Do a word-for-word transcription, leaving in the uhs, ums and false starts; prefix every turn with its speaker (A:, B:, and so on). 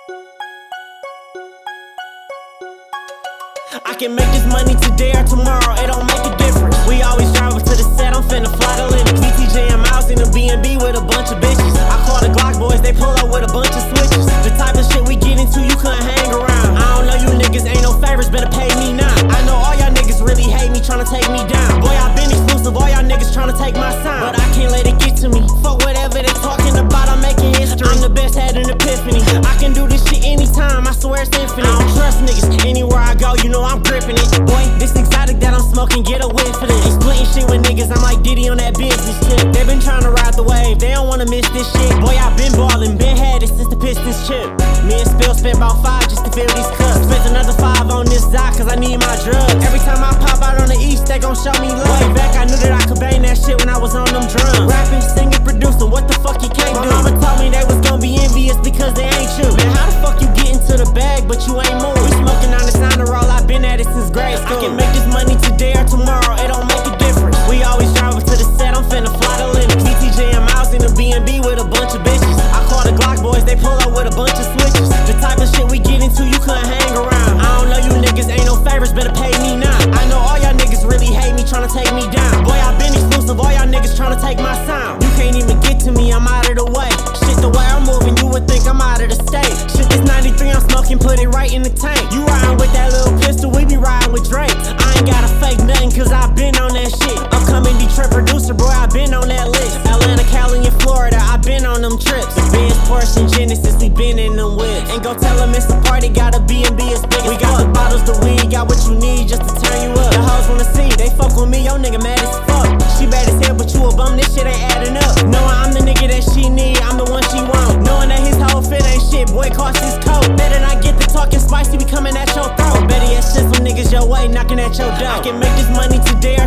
A: I can make this money today or tomorrow, it don't make a difference. We always drive up to the set, I'm finna fly to Linux. B T J and Miles in a B and B with a bunch of bitches. I call the Glock boys, they pull up with a bunch of switches. The type of shit we get into, you couldn't hang around. I don't know you niggas, ain't no favors, better pay me now. I know all y'all niggas really hate me, tryna take me down. Boy, I been exclusive, all y'all niggas tryna take my sign. But I can't let it get to me. Fuck whatever they talking about, I'm making history. I'm the best, had an epiphany. I can do this shit anytime, I swear it's infinite. I don't trust niggas, anywhere I go, you know I'm gripping it. Boy, this exotic that I'm smoking, get a whiff for this. Ain't splitting shit with niggas, I'm like Diddy on that business tip. They been trying to ride the wave, they don't wanna miss this shit. Boy, I been ballin', been had it since the Pistons chip. Me and Spill spent about five just to fill these cups. Spent another five on this Zy, cause I need my drugs. Every time I pop out on the east, they gon' show me love. Way back, I knew that I could bang that shit when I was on them drums. Rapping, singing, producing, what the fuck you can't do? My mama told me they was gon' be envious because they ain't you. Man, how the fuck you get into the bag, but you ain't moving? We smoking on this honor roll, I been at it since grade school. I can make this money today or tomorrow, it don't make a difference. We always drive up to the set, I'm finna fly to Linux. B T J and Miles in a B and B with a bunch of bitches. I call the Glock boys, they pull up with a bunch of switches. The type of shit we get into, you couldn't hang around. I don't know you niggas, ain't no favors, better pay me now. I know all y'all niggas really hate me, tryna take me down. Boy, I been exclusive, all y'all niggas tryna take my sound. You can't even get to me, I'm out of the way. Shit, the way I'm moving, you would think I'm out of the state. Shit, this ninety-three I'm smoking, put it right in the tank. You riding with that little pistol, we be riding with Drake. I ain't gotta fake nothing, cause I been on that shit. Upcoming Detroit producer, boy, I been on that list. Atlanta, Cali, and Florida, I been on them trips. Benz, Porsche, and Genesis, we been in them whips. Ain't go tell them it's a party, got a B and B as big as we got the bottles, the weed, got what you need just to turn you up. The hoes wanna see, they fuck with me, yo nigga mad as fuck. She bad as hell, but you a bum, this shit ain't adding up. Knowing I'm the nigga that she need, I'm the one she want. Knowing that his whole fit ain't shit, boy, cost his coat. Better not get the talking spicy, we coming at your throat. Better yet, shit some niggas your way, knocking at your door. I can make this money today